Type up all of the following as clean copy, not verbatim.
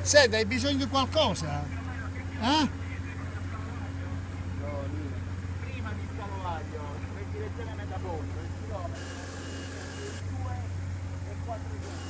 Senta, hai bisogno di qualcosa? Eh? No, prima di Scalovaglio, in direzione Metaponto, il chilometro 2 e 4 giorni.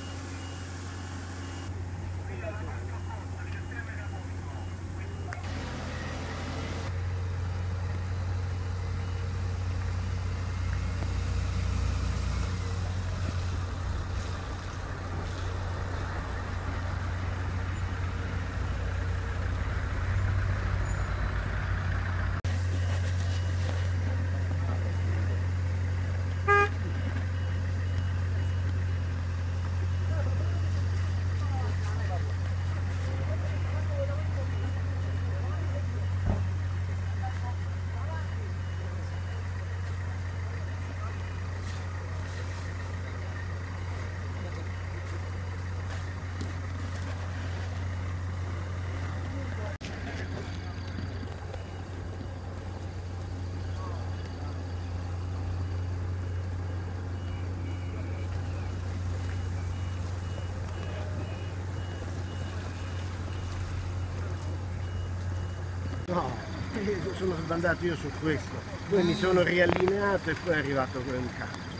No, sono sbandato io su questo, poi mi sono riallineato e poi è arrivato quel cambio.